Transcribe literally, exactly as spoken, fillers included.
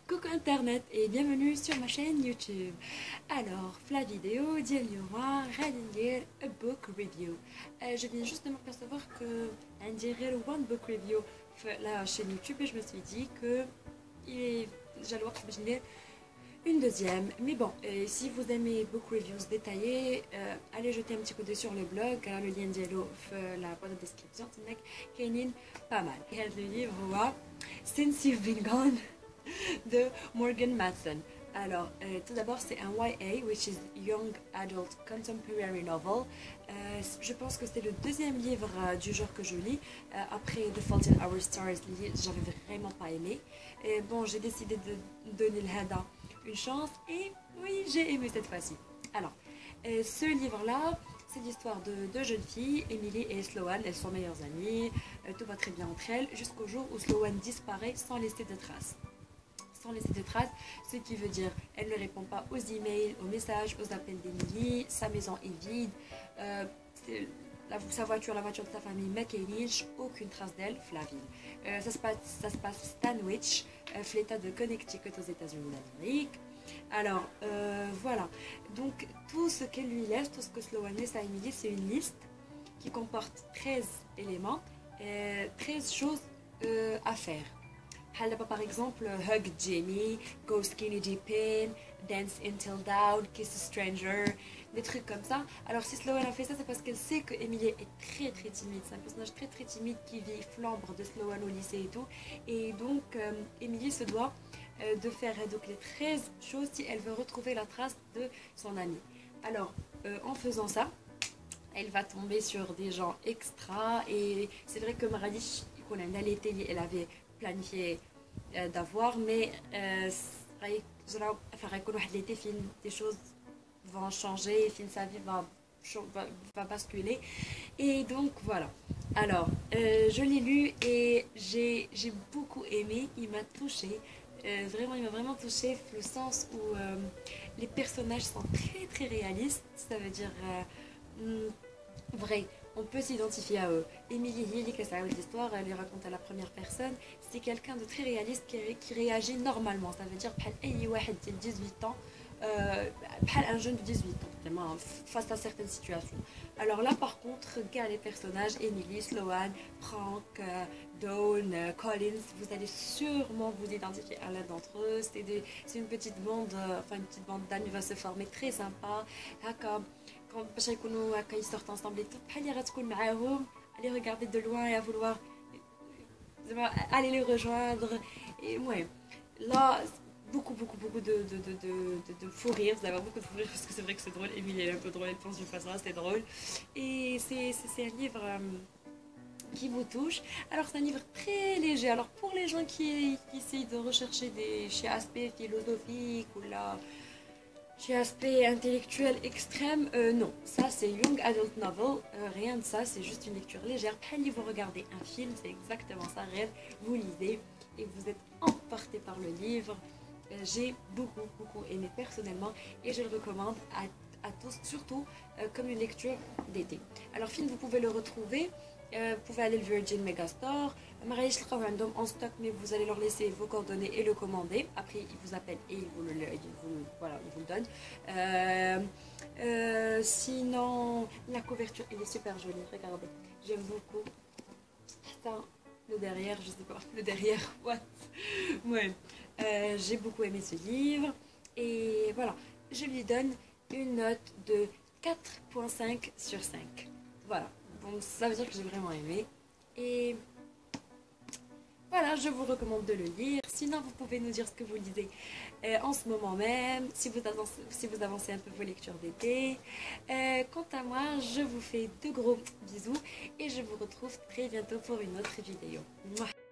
Coucou internet et bienvenue sur ma chaîne YouTube. Alors, la vidéo ديال اليوم غادي ندير a book review. Euh, je viens juste de m'apercevoir que عندي غير one book review في la chaîne YouTube et je me suis dit que il est déjà le وقت باش ندير une deuxième. Mais bon, euh, si vous aimez book reviews détaillées, euh, allez jeter un petit coup d'œil sur le blog, car le lien ديالو في la boîte de description تماك كاينين pas mal. Et هذا le livre هو Since You've Been Gone de Morgan Matson. Alors, euh, tout d'abord, c'est un Y A, which is Young Adult Contemporary Novel. Euh, je pense que c'est le deuxième livre euh, du genre que je lis. Euh, après The Fault in Our Stars, j'avais vraiment pas aimé. Et bon, j'ai décidé de donner le Hada une chance et oui, j'ai aimé cette fois-ci. Alors, euh, ce livre-là, c'est l'histoire de deux jeunes filles, Emily et Sloane. Elles sont meilleures amies, euh, tout va très bien entre elles, jusqu'au jour où Sloane disparaît sans laisser de traces. Sans laisser de traces, ce qui veut dire elle ne répond pas aux emails, aux messages, aux appels d'Emily, sa maison est vide, euh, la, sa voiture, la voiture de sa famille, McKenich, aucune trace d'elle, Flaville. Euh, ça, se passe, ça se passe Stanwich, euh, l'État de Connecticut aux États-Unis d'Amérique. Alors euh, voilà, donc tout ce qu'elle lui laisse, tout ce que Sloane laisse à Emily, c'est une liste qui comporte treize éléments, euh, treize choses euh, à faire. Par exemple, hug Jamie, go skinny dipping, dance until down, kiss a stranger, des trucs comme ça. Alors si Sloane a fait ça, c'est parce qu'elle sait que Emily est très très timide. C'est un personnage très très timide qui vit flambre de Sloane au lycée et tout. Et donc euh, Emily se doit euh, de faire donc les treize choses si elle veut retrouver la trace de son ami. Alors euh, en faisant ça, elle va tomber sur des gens extra. Et c'est vrai que Maradish, elle avait planifié euh, d'avoir, mais euh, des choses vont changer, sa vie va, va, va basculer. Et donc voilà. Alors, euh, je l'ai lu et j'ai beaucoup aimé, il m'a touchée. Euh, vraiment, il m'a vraiment touchée, le sens où euh, les personnages sont très très réalistes, ça veut dire euh, vrai. On peut s'identifier à eux. Emily Hill, qui a l'histoire, elle les raconte à la première personne. C'est quelqu'un de très réaliste qui, qui réagit normalement. Ça veut dire que dix-huit ans, euh, un jeune de dix-huit ans, vraiment, face à certaines situations. Alors là, par contre, regarde les personnages, Emily, Sloane, Frank, euh, Dawn, euh, Collins, vous allez sûrement vous identifier à l'un d'entre eux. C'est une petite bande, euh, enfin une petite bande d'amis va se former très sympa. D'accord. Quand ils sortent ensemble et tout, aller regarder de loin et à vouloir aller les rejoindre. Et ouais, là, beaucoup, beaucoup, beaucoup de, de, de, de, de fou rire. Vous avez beaucoup de fou rire parce que c'est vrai que c'est drôle. Emily est un peu drôle, elle pense d'une façon assez drôle. Et c'est un livre euh, qui vous touche. Alors, c'est un livre très léger. Alors, pour les gens qui, qui essayent de rechercher des chez aspects philosophiques ou là. Chez aspect intellectuel extrême, euh, non. Ça, c'est Young Adult Novel. Euh, rien de ça, c'est juste une lecture légère. Puis vous regardez un film, c'est exactement ça. Rêve, vous lisez et vous êtes emporté par le livre. Euh, J'ai beaucoup, beaucoup aimé personnellement et je le recommande à, à tous, surtout euh, comme une lecture d'été. Alors, film, vous pouvez le retrouver. Euh, vous pouvez aller le Virgin Megastore. Mariage random en stock, mais vous allez leur laisser vos coordonnées et le commander. Après, ils vous appellent et ils vous le, ils vous, voilà, ils vous le donnent. Euh, euh, sinon, la couverture, elle est super jolie. Regardez, j'aime beaucoup. Attends, le derrière, je sais pas, le derrière, what? Ouais, euh, j'ai beaucoup aimé ce livre. Et voilà, je lui donne une note de quatre virgule cinq sur cinq. Voilà. Donc ça veut dire que j'ai vraiment aimé. Et voilà, je vous recommande de le lire. Sinon, vous pouvez nous dire ce que vous lisez euh, en ce moment même, si vous avancez, si vous avancez un peu vos lectures d'été. Euh, quant à moi, je vous fais de gros bisous et je vous retrouve très bientôt pour une autre vidéo. Mouah.